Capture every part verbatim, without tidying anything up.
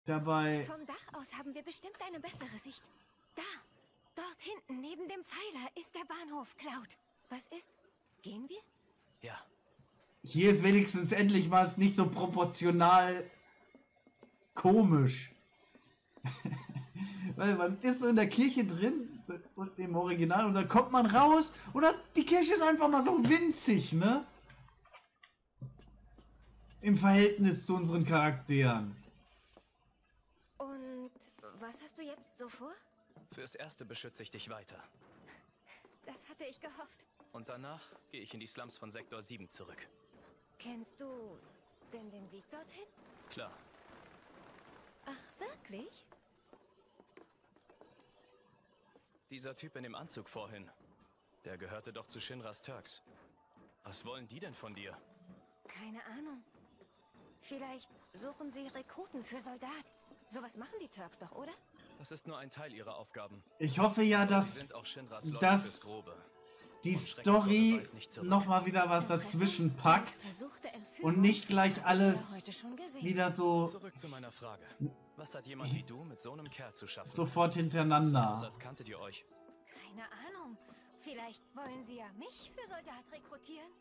dabei... Vom Dach aus haben wir bestimmt eine bessere Sicht. Da, dort hinten neben dem Pfeiler ist der Bahnhof, Cloud. Was ist? Gehen wir? Ja. Hier ist wenigstens endlich was nicht so proportional komisch. Weil man ist so in der Kirche drin, im Original, und dann kommt man raus und die Kirche ist einfach mal so winzig, ne? Im Verhältnis zu unseren Charakteren. Und was hast du jetzt so vor? Fürs Erste beschütze ich dich weiter. Das hatte ich gehofft. Und danach gehe ich in die Slums von Sektor sieben zurück. Kennst du denn den Weg dorthin? Klar. Ach, wirklich? Dieser Typ in dem Anzug vorhin, der gehörte doch zu Shinras Turks. Was wollen die denn von dir? Keine Ahnung. Vielleicht suchen sie Rekruten für Soldat. Sowas machen die Turks doch, oder? Das ist nur ein Teil ihrer Aufgaben. Ich hoffe ja, dass, Sie sind auch Shinras Leute dass fürs Grobe. die Und schrecken Story vor Gewalt nicht zurück. nochmal wieder was dazwischen packt Versuchte Entführung und nicht gleich haben wir alles heute schon gesehen. wieder so Zurück zu meiner Frage. Was hat jemand wie du mit so einem Kerl zu schaffen? sofort Sah aus, hintereinander. als kanntet ihr euch. Keine Ahnung. Vielleicht wollen sie ja mich für Soldat rekrutieren.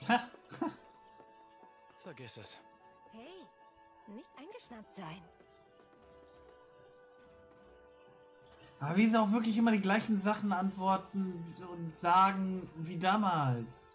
Vergiss es. Hey, nicht eingeschnappt sein. Aber wie sie auch wirklich immer die gleichen Sachen antworten und sagen wie damals.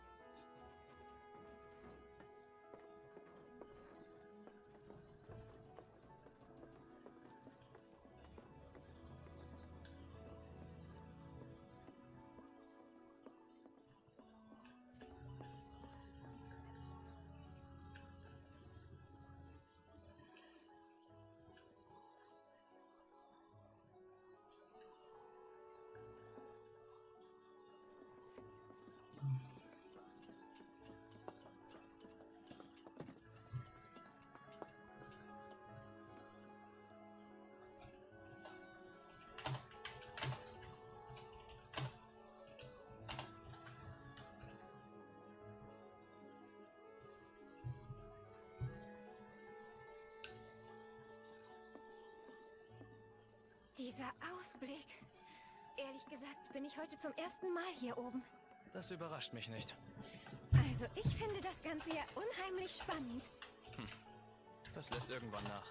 Dieser Ausblick. Ehrlich gesagt bin ich heute zum ersten Mal hier oben. Das überrascht mich nicht. Also ich finde das Ganze ja unheimlich spannend. Das lässt irgendwann nach.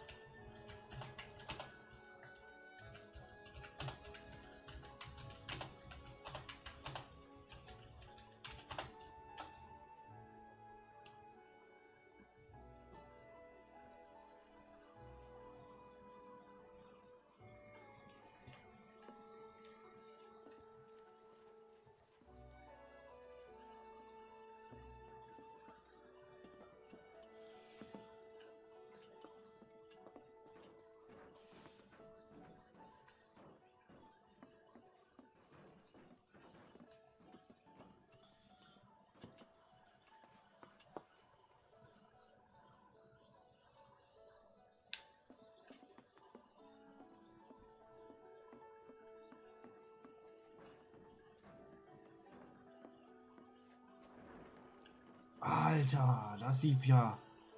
Alter, das sieht ja...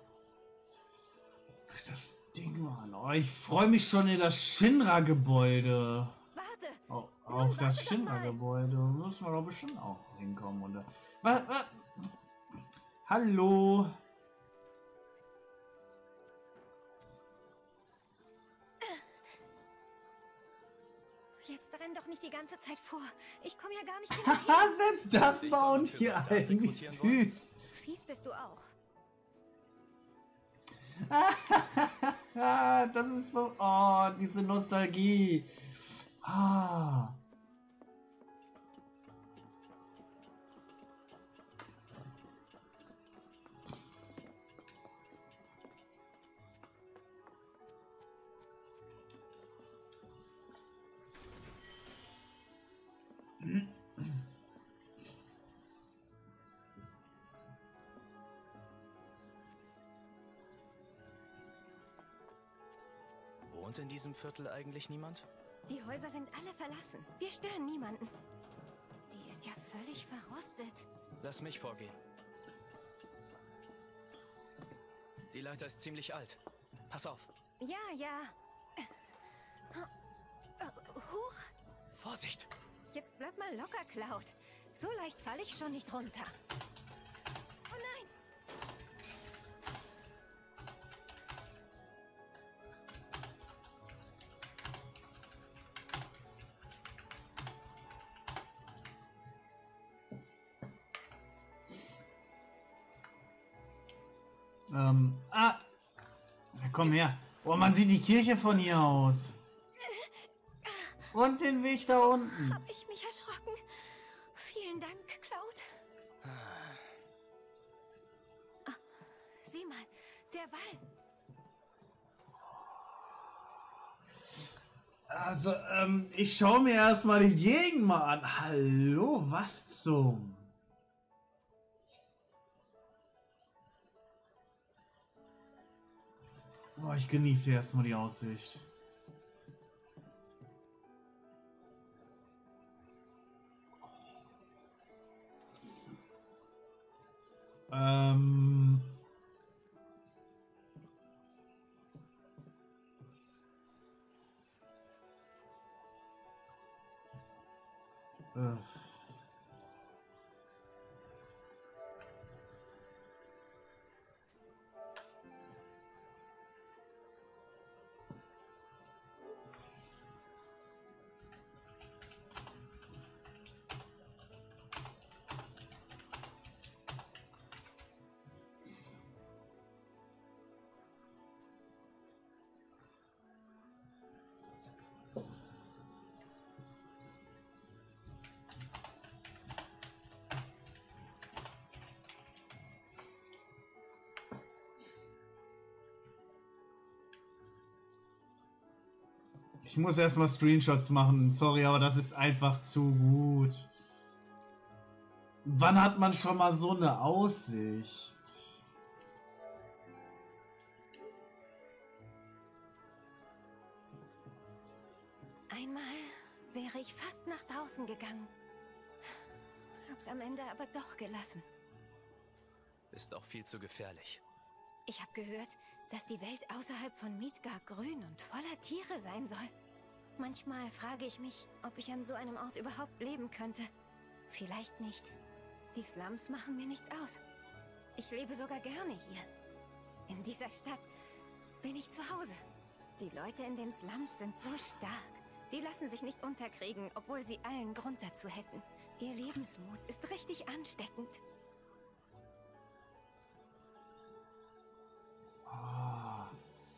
Das Ding, Mann. Oh, ich freue mich schon in das Shinra-Gebäude. Warte! Oh, Nun auf das warte doch mal. Shinra-Gebäude müssen wir doch bestimmt auch hinkommen, oder? Was, was? Hallo? Jetzt renn doch nicht die ganze Zeit vor. Ich komme ja gar nicht Haha, hinterher. selbst das Ich war soll und für hier Soldat eigentlich rekrutieren wollen? süß. Fies bist du auch. Das ist so... Oh, diese Nostalgie. Ah. Wohnt in diesem Viertel eigentlich niemand? Die Häuser sind alle verlassen. Wir stören niemanden. Die ist ja völlig verrostet. Lass mich vorgehen. Die Leiter ist ziemlich alt. Pass auf. Ja, ja. Huch. Vorsicht! Jetzt bleib mal locker, Cloud. So leicht falle ich schon nicht runter. Oh nein! Ähm, ah! Ja, komm her. Oh, man sieht die Kirche von hier aus. Und den Weg da unten. Hab ich mich erschrocken. Vielen Dank, Cloud. Ah, sieh mal, der Wall. Also, ähm, ich schaue mir erstmal die Gegend mal an. Hallo, was zum... Boah, ich genieße erstmal die Aussicht. Ähm... Äh. Ich muss erstmal Screenshots machen. Sorry, aber das ist einfach zu gut. Wann hat man schon mal so eine Aussicht? Einmal wäre ich fast nach draußen gegangen. Hab's am Ende aber doch gelassen. Ist auch viel zu gefährlich. Ich habe gehört, dass die Welt außerhalb von Midgard grün und voller Tiere sein soll. Manchmal frage ich mich, ob ich an so einem Ort überhaupt leben könnte. Vielleicht nicht. Die Slums machen mir nichts aus. Ich lebe sogar gerne hier. In dieser Stadt bin ich zu Hause. Die Leute in den Slums sind so stark. Die lassen sich nicht unterkriegen, obwohl sie allen Grund dazu hätten. Ihr Lebensmut ist richtig ansteckend. Ah.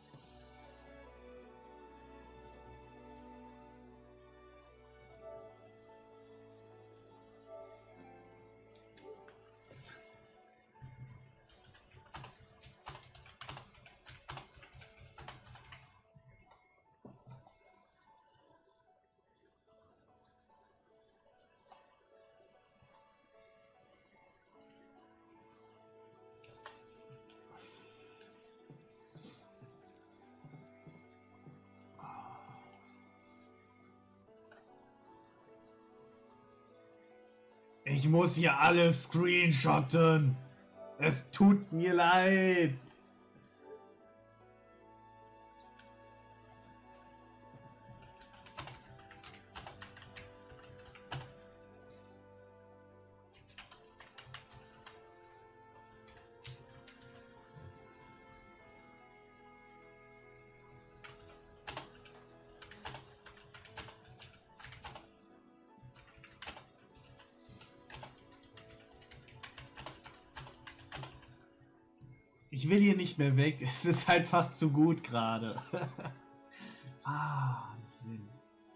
Ich muss hier alles screenshotten. Es tut mir leid. Ich will hier nicht mehr weg. Es ist einfach zu gut gerade. Wahnsinn.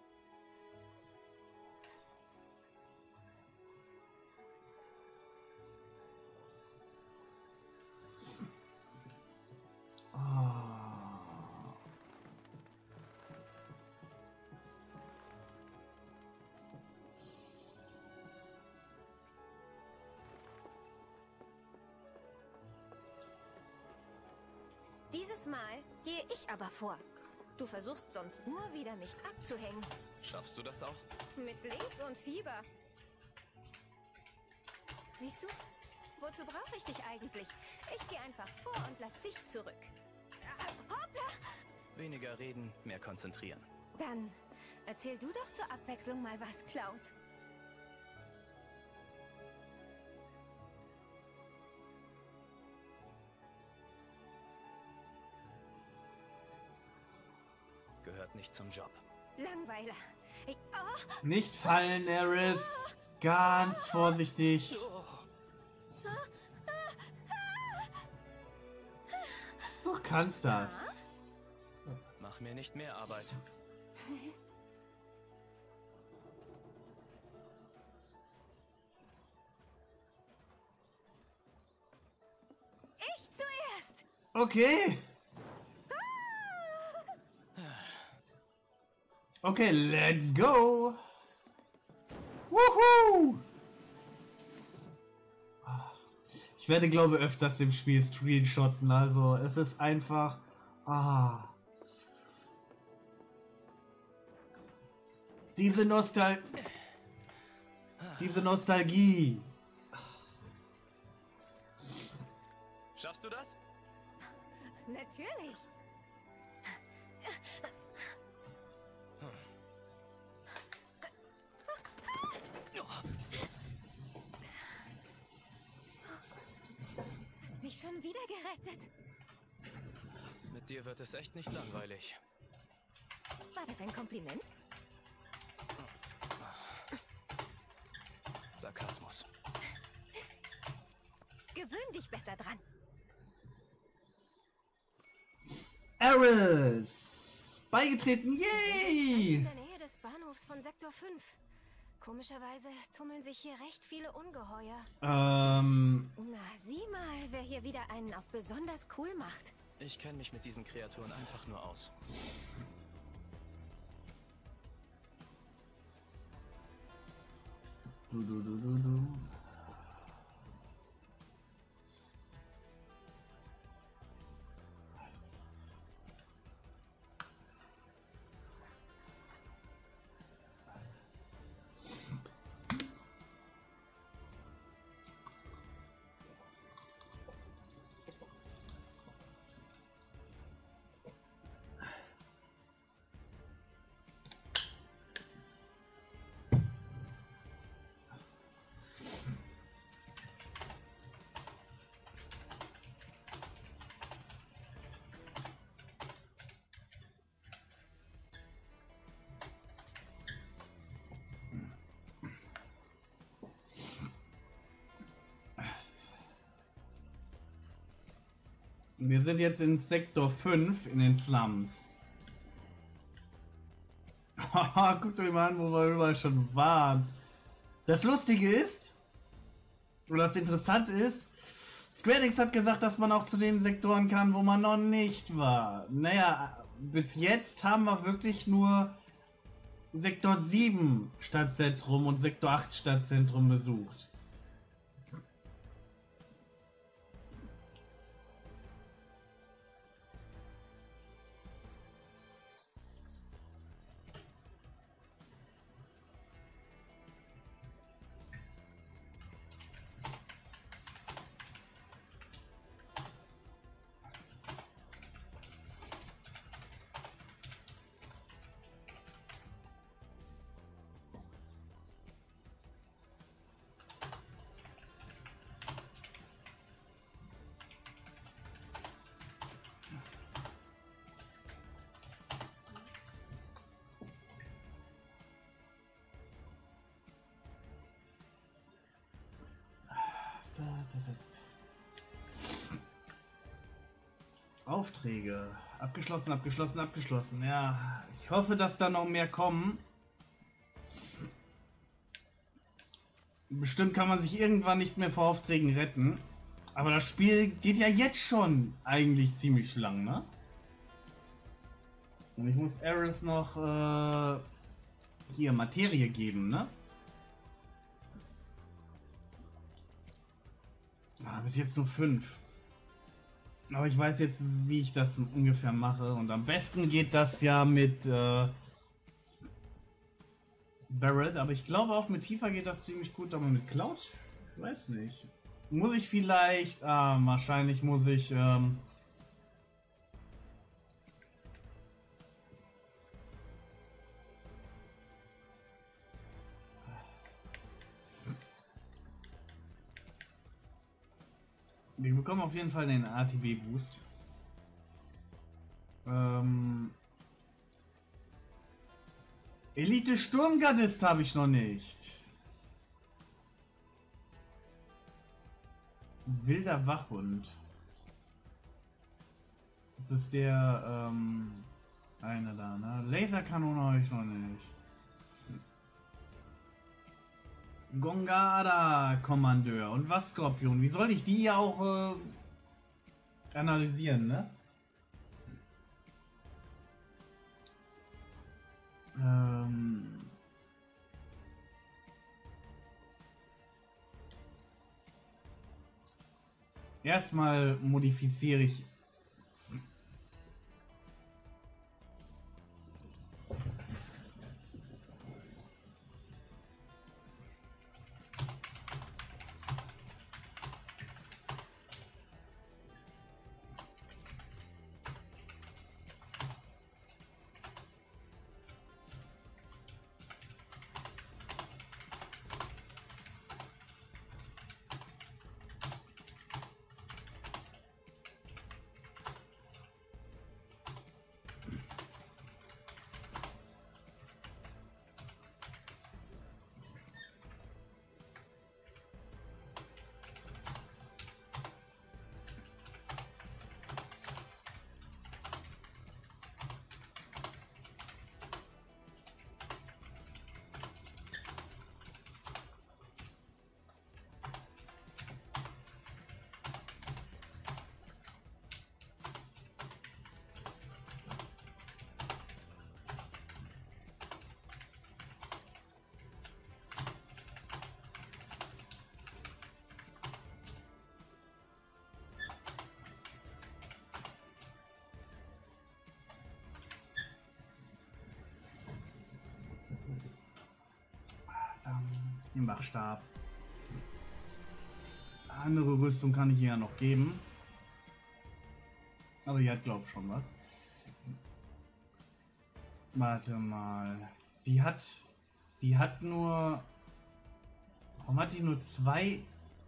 Ah. Dieses Mal gehe ich aber vor. Du versuchst sonst nur wieder, mich abzuhängen. Schaffst du das auch? Mit Links und Fieber. Siehst du? Wozu brauche ich dich eigentlich? Ich gehe einfach vor und lass dich zurück. Ah, hoppla! Weniger reden, mehr konzentrieren. Dann erzähl du doch zur Abwechslung mal was, Cloud. Gehört nicht zum Job. Langweiler. Ich, oh. Nicht fallen, Aeris. Ganz vorsichtig. Du kannst das. Mach mir nicht mehr Arbeit. Ich zuerst. Okay. Okay, let's go. Woohoo! Ich werde, glaube ich, öfters im Spiel screenshotten. Also, es ist einfach... Ah. Diese Nostal... Diese Nostalgie. Schaffst du das? Natürlich. Hast mich schon wieder gerettet. Mit dir wird es echt nicht langweilig. War das ein Kompliment? Sarkasmus. Gewöhn dich besser dran. Aeris! Beigetreten, yay! In der Nähe des Bahnhofs von Sektor fünf. Komischerweise tummeln sich hier recht viele Ungeheuer. Ähm... Na, sieh mal, wer hier wieder einen auf besonders cool macht. Ich kenne mich mit diesen Kreaturen einfach nur aus. Du, du, du, du, du. Wir sind jetzt in Sektor fünf in den Slums. Haha, guckt euch mal an, wo wir überall schon waren. Das Lustige ist, oder das Interessante ist, Square Enix hat gesagt, dass man auch zu den Sektoren kann, wo man noch nicht war. Naja, bis jetzt haben wir wirklich nur Sektor sieben Stadtzentrum und Sektor acht Stadtzentrum besucht. Aufträge. Abgeschlossen, abgeschlossen, abgeschlossen. Ja, ich hoffe, dass da noch mehr kommen. Bestimmt kann man sich irgendwann nicht mehr vor Aufträgen retten. Aber das Spiel geht ja jetzt schon eigentlich ziemlich lang, ne? Und ich muss Aeris noch äh, hier Materie geben, ne? Ah, bis jetzt nur fünf. Aber ich weiß jetzt, wie ich das ungefähr mache. Und am besten geht das ja mit äh, Barret. Aber ich glaube auch mit Tifa geht das ziemlich gut. Aber mit Cloud? Ich weiß nicht. Muss ich vielleicht... Ah, wahrscheinlich muss ich... Ähm, Wir bekommen auf jeden Fall den A T B-Boost. Ähm, Elite Sturmgardist habe ich noch nicht. Wilder Wachhund. Das ist der, ähm, eine da, ne? Laserkanone habe ich noch nicht. Gongada Kommandeur und was Skorpion. Wie soll ich die ja auch äh, analysieren, ne? Ähm Erstmal modifiziere ich. Den Wachstab. Andere Rüstung kann ich ihr ja noch geben. Aber die hat, glaube ich, schon was. Warte mal. Die hat. Die hat nur. Warum hat die nur zwei?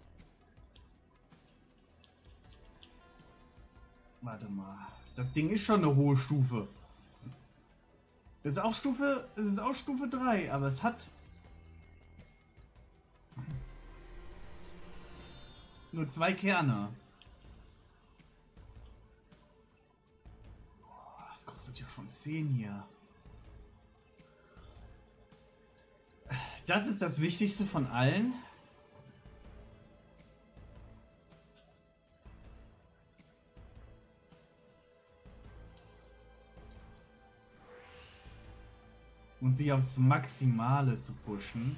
Warte mal. Das Ding ist schon eine hohe Stufe. Das ist auch Stufe. Es ist auch Stufe drei, aber es hat. Nur zwei Kerne. Boah, das kostet ja schon zehn hier. Das ist das Wichtigste von allen. Und sie aufs Maximale zu pushen.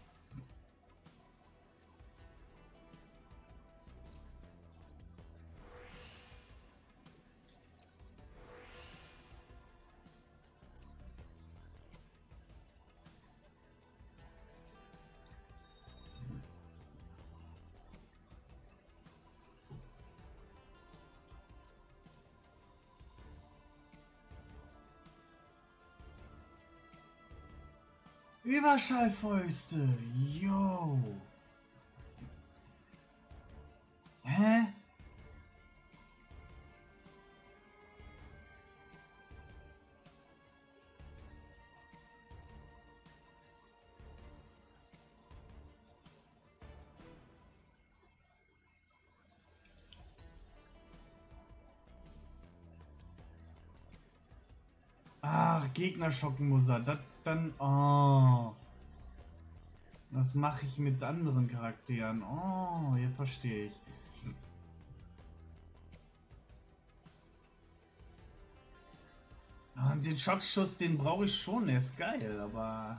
Überschallfäuste, yo. Hä? Ach, Gegner schocken muss er. Das dann. Oh. Was mache ich mit anderen Charakteren? Oh, jetzt verstehe ich. Und den Schockschuss, den brauche ich schon. Der ist geil, aber.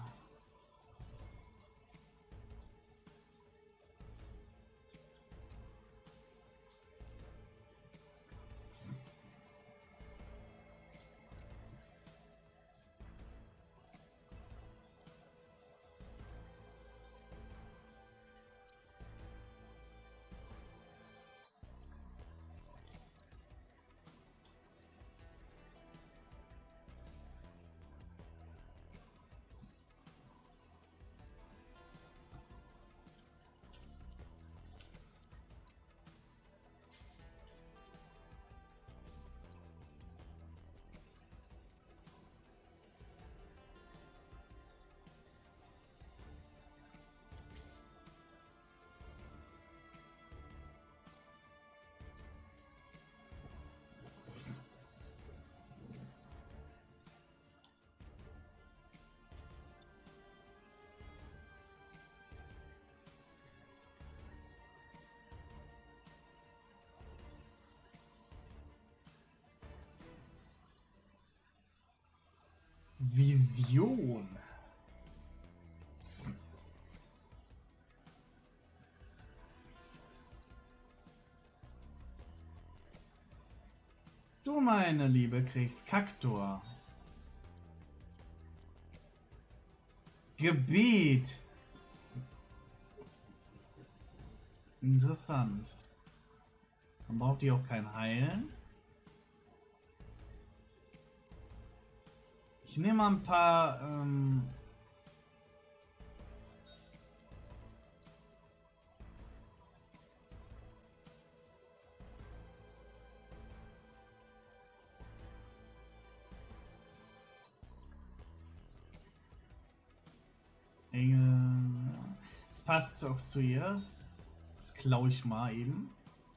Vision. Du, meine Liebe, kriegst Kaktor. Gebet. Interessant. Dann braucht ihr auch kein Heilen. Ich nehme mal ein paar ähm Engel. Das passt auch zu ihr. Das klaue ich mal eben.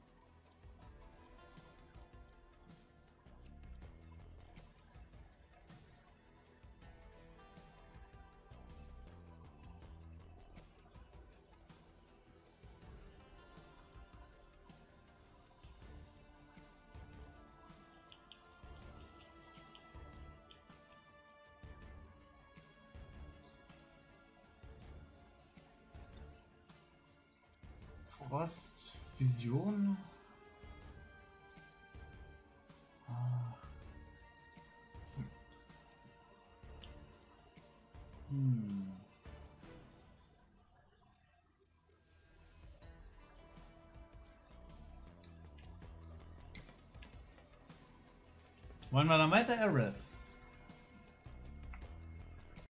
Frost, Vision. Ah. Hm. Wollen wir dann weiter, Aerith?